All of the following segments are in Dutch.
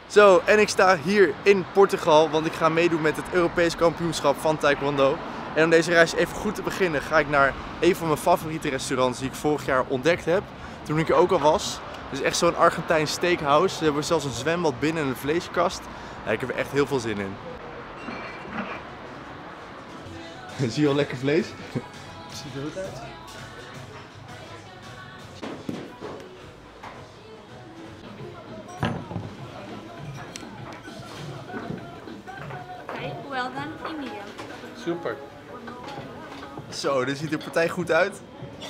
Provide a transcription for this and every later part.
Zo, en ik sta hier in Portugal, want ik ga meedoen met het Europees kampioenschap van Taekwondo. En om deze reis even goed te beginnen ga ik naar een van mijn favoriete restaurants die ik vorig jaar ontdekt heb. Toen ik er ook al was. Het is echt zo'n Argentijns steakhouse. Ze hebben zelfs een zwembad binnen en een vleeskast. Ja, ik heb er echt heel veel zin in. Zie je al lekker vlees? Ziet er goed uit. Okay, well done, medium. Super. Zo, dit ziet de partij goed uit.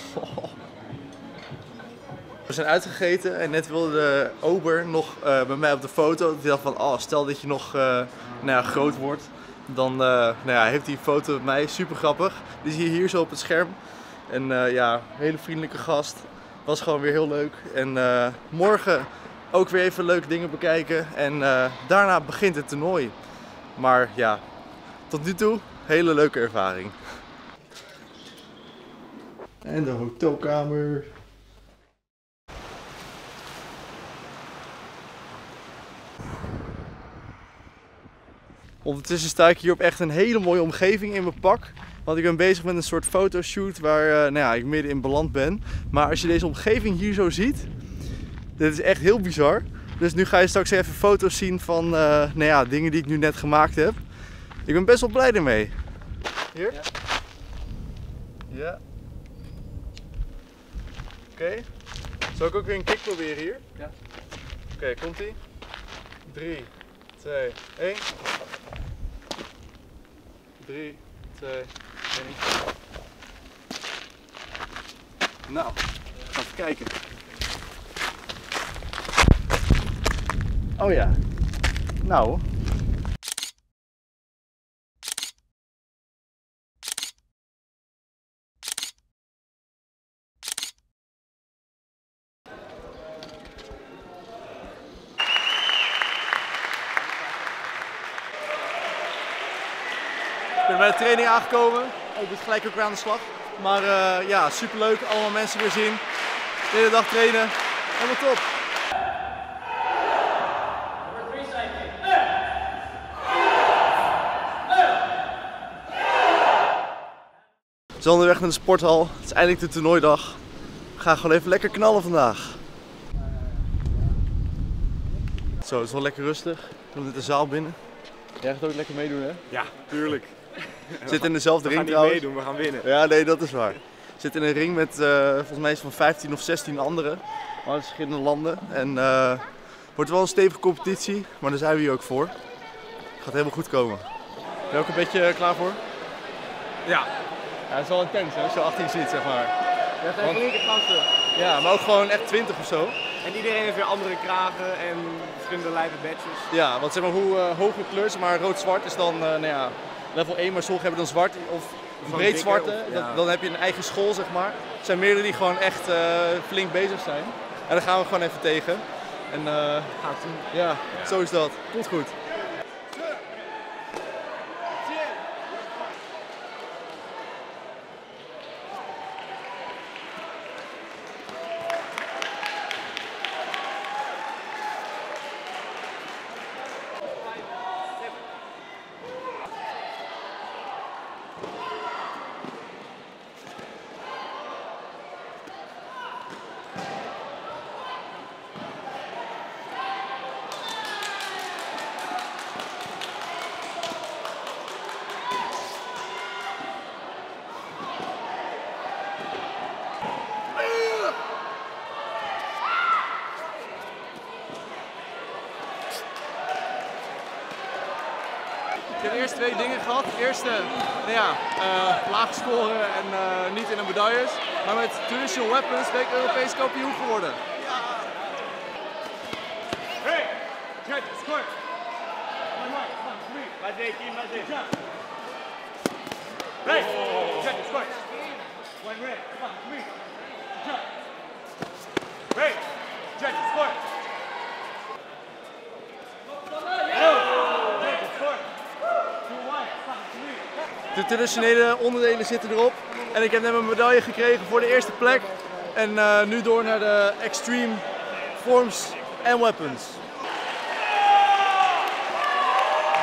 We zijn uitgegeten en net wilde de ober nog bij mij op de foto. Die dacht van, oh, stel dat je nog groot wordt. Dan heeft hij een foto met mij, super grappig. Die zie je hier zo op het scherm. En ja, hele vriendelijke gast. Was gewoon weer heel leuk. En morgen ook weer even leuke dingen bekijken. En daarna begint het toernooi. Maar ja, tot nu toe, hele leuke ervaring. En de hotelkamer. Ondertussen sta ik hier op echt een hele mooie omgeving in mijn pak. Want ik ben bezig met een soort fotoshoot waar ik midden in beland ben. Maar als je deze omgeving hier zo ziet, dit is echt heel bizar. Dus nu ga je straks even foto's zien van dingen die ik nu net gemaakt heb. Ik ben best wel blij ermee. Hier? Ja. Ja. Oké. Zal ik ook weer een kick proberen hier? Ja. Oké, komt ie. 3, 2, 1. 3, 2, 1. Nou, gaan we kijken. Oh ja. Nou. Ik ben bij de training aangekomen. Ik moet gelijk ook weer aan de slag. Maar ja, superleuk. Allemaal mensen weer zien. De hele dag trainen. Helemaal top. We zijn onderweg naar de sporthal. Het is eindelijk de toernooidag. We gaan gewoon even lekker knallen vandaag. Zo, het is wel lekker rustig. Ik kom net de zaal binnen. Jij gaat ook lekker meedoen, hè? Ja, tuurlijk. Zit in dezelfde ring niet trouwens. meedoen, we gaan winnen. Ja, nee, dat is waar. Zit in een ring met volgens mij iets van 15 of 16 anderen uit verschillende landen. En wordt wel een stevige competitie, maar daar zijn we hier ook voor. Gaat helemaal goed komen. Ben je ook een beetje klaar voor? Ja. Ja, het is wel intens, hè, als je 18 ziet, zeg maar. Je hebt echt flinke gasten. Ja, maar ook gewoon echt 20 of zo. En iedereen heeft weer andere kragen en verschillende lijpe badges. Ja, want zeg maar hoe hoger kleur, zeg maar rood-zwart is dan level 1, maar sommigen hebben dan zwart of breed zwarte. Ja. Dan heb je een eigen school, zeg maar. Er zijn meerdere die gewoon echt flink bezig zijn. En daar gaan we gewoon even tegen. En Gaat zien. ja, zo is dat. Komt goed. Ik heb eerst twee dingen gehad. De eerste, laag scoren en niet in de medailles. Maar met traditional weapons ben ik Europees kampioen geworden. Hey, Jet, score. Mazé, Hey, Jet, score. One red, come on, 3. Jump. Hey, Jet, score. De traditionele onderdelen zitten erop. En ik heb net een medaille gekregen voor de eerste plek. En nu door naar de Extreme Forms and Weapons.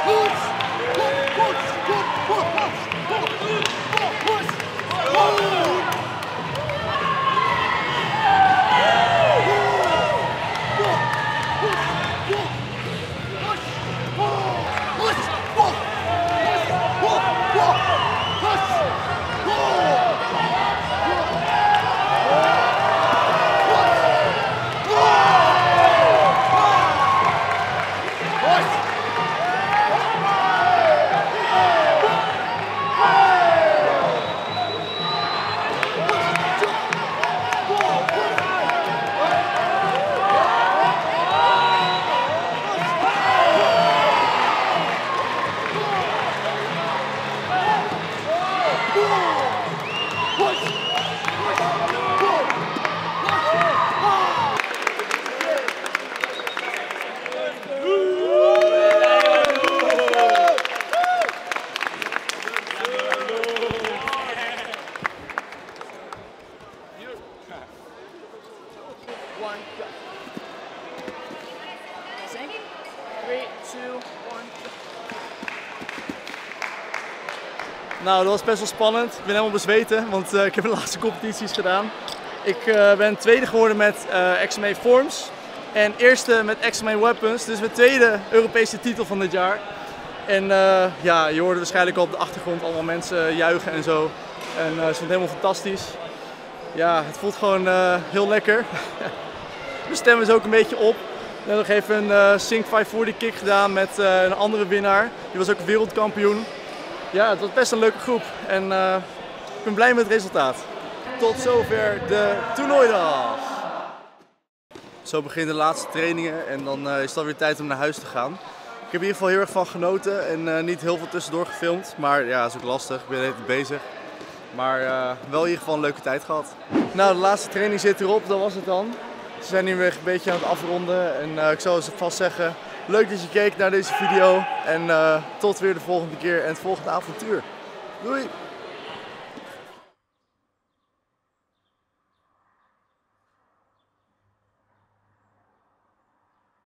One, go. Sync. 3, 2, 1. Nou, dat was best wel spannend. Ik ben helemaal bezweten, want ik heb de laatste competities gedaan. Ik ben tweede geworden met XMA Forms en eerste met XMA Weapons. Dus mijn tweede Europese titel van dit jaar. En ja, je hoorde waarschijnlijk al op de achtergrond allemaal mensen juichen en zo. En het vond helemaal fantastisch. Ja, het voelt gewoon heel lekker. Mijn stem is ook een beetje op. Ik heb nog even een Sync 540 kick gedaan met een andere winnaar. Die was ook wereldkampioen. Ja, het was best een leuke groep en ik ben blij met het resultaat. Tot zover de toernooidag. Zo beginnen de laatste trainingen en dan is het alweer tijd om naar huis te gaan. Ik heb in ieder geval heel erg van genoten en niet heel veel tussendoor gefilmd. Maar ja, dat is ook lastig, ik ben even bezig. Maar wel in ieder geval een leuke tijd gehad. Nou, de laatste training zit erop, dat was het dan. Ze zijn nu weer een beetje aan het afronden en ik zou vast zeggen, leuk dat je keek naar deze video en tot weer de volgende keer en het volgende avontuur. Doei!